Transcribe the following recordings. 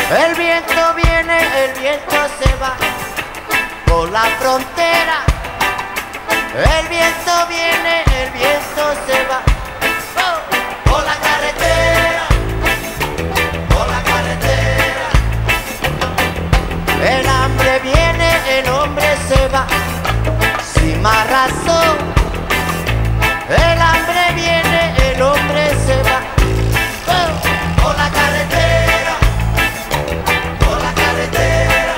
El viento viene, el viento se va por la frontera. El viento viene, el viento se va por la carretera, por la carretera. El hambre viene, el hombre se va sin más razón. El hambre viene, el hombre se va por la carretera, por la carretera.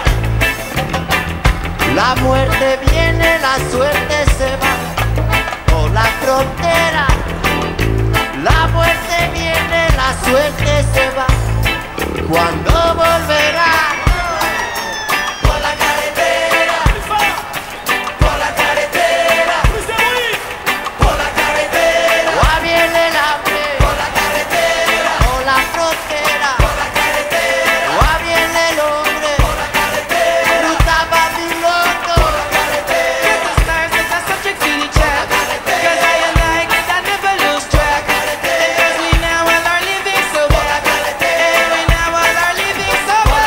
La muerte viene, la suerte se va por la frontera. La muerte viene, la suerte se va. ¿Cuándo volverá? Por la carretera, por la carretera, por la carretera. Ya viene el hambre, por la carretera, por la frontera, por la carretera. Ya viene el hombre, por la carretera, ruta Babilonia, por la carretera. Get the stars, get that subject to the track. Cause I and I get that never lose track. Because we now all are living so bad. And we now all are living so bad.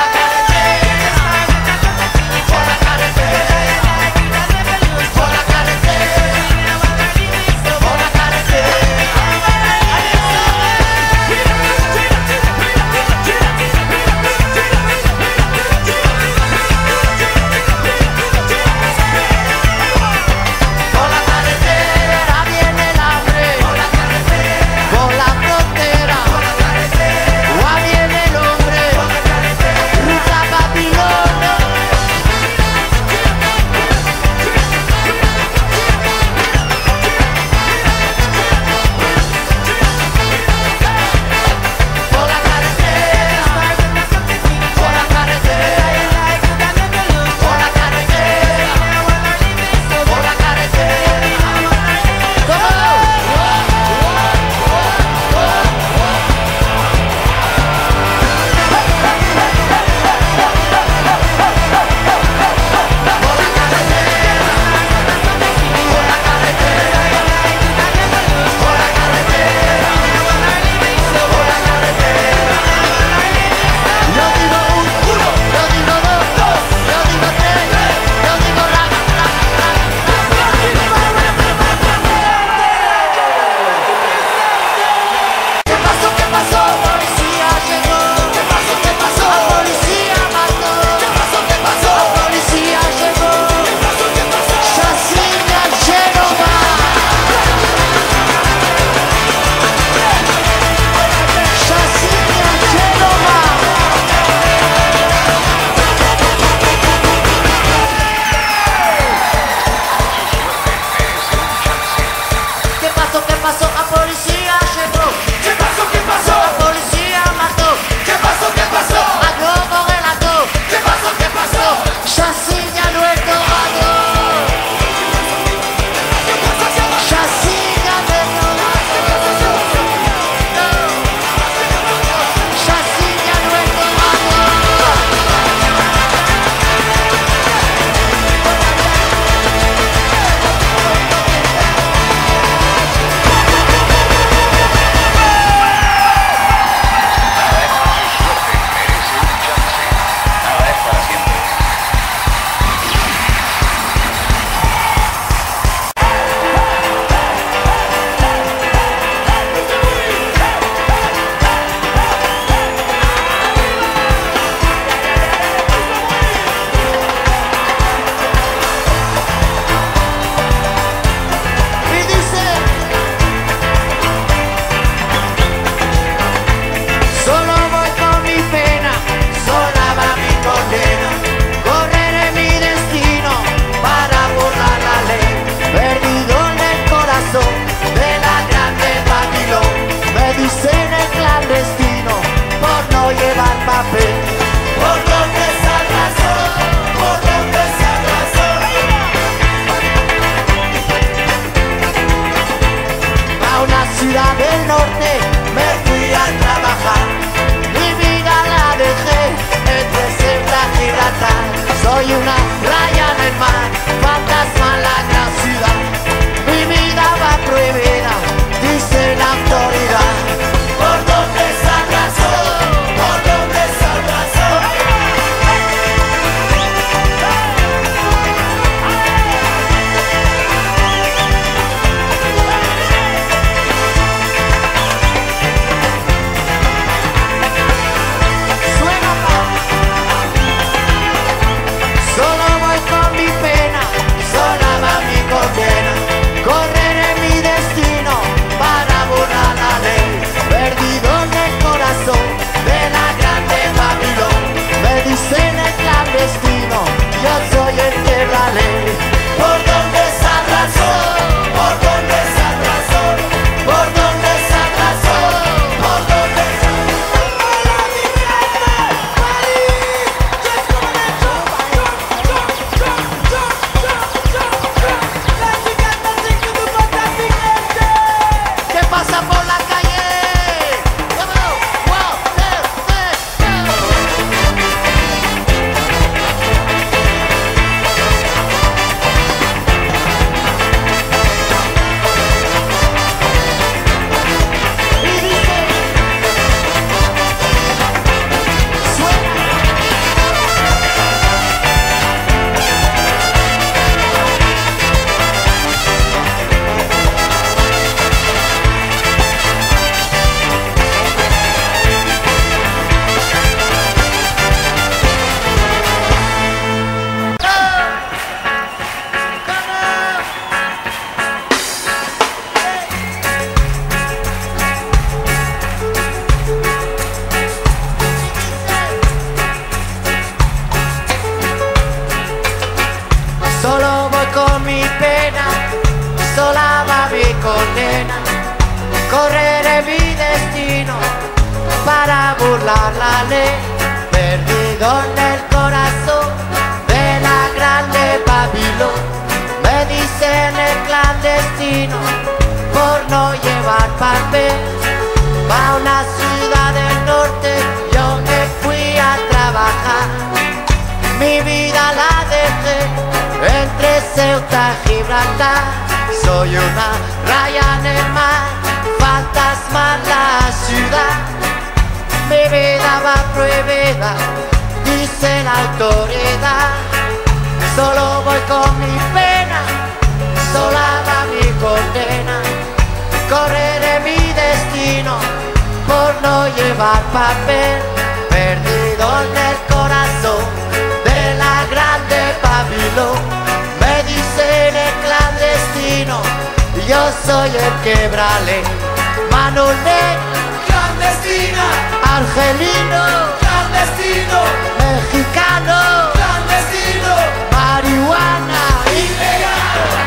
burlar la ley, perdido en el corazón de la grande Babilón. Me dicen el clandestino por no llevar papel. Pa' una ciudad del norte yo me fui a trabajar. Mi vida la dejé entre Ceuta y Gibraltar. Soy una raya en el mar, fantasma en la ciudad. Mi vida va prohibida, dice la autoridad. Solo voy con mi pena, sola va mi condena. Correré mi destino por no llevar papel, perdido en el corazón de la grande Babilón. Me dicen el clandestino, yo soy el quebrale. Manolé, Clandestina, argelino, clandestino, mexicano, clandestino, marihuana, ilegal.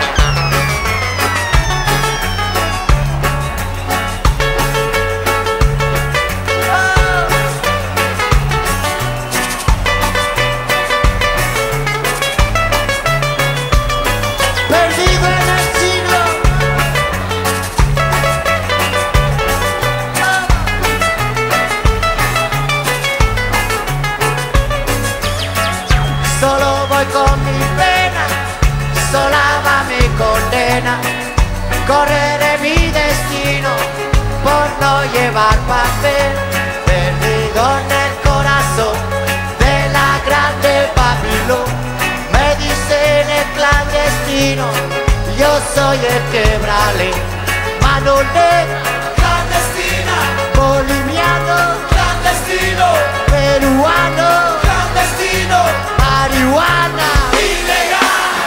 perdido en el siglo. Solo voy con mi pena, sola va mi condena. Correré mi destino por no llevar papel, perdido en el corazón de la grande Babilón. Me dicen el clandestino, yo soy el quebrale. Manolé, Clandestina, boliviano, clandestino, peruano, clandestino, marihuana. ilegal.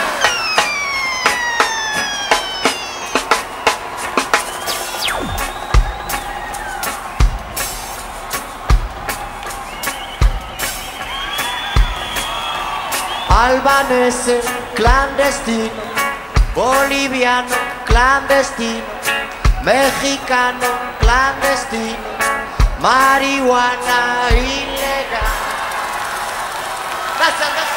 Albanese, clandestino, boliviano, clandestino, mexicano, clandestino, marihuana ilegal. Gracias, gracias.